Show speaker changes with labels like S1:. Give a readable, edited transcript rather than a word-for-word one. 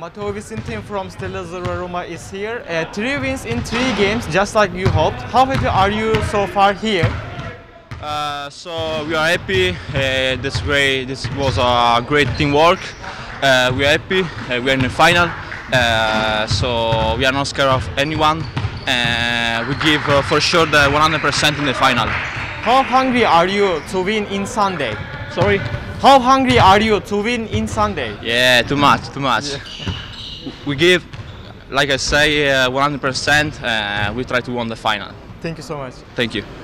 S1: U18 team from Stella Azzurra Rome is here. 3 wins in 3 games, just like you hoped. How happy are you so far here?
S2: So we are happy. That's great. This was a great teamwork. We are happy. We are in the final. So we are not scared of anyone. We give for sure the 100% in the final.
S1: How hungry are you to win in Sunday?
S2: Sorry.
S1: How hungry are you to win in Sunday?
S2: Yeah, too much. Yeah. We give, like I say, 100%. We try to win the final.
S1: Thank you so much.
S2: Thank you.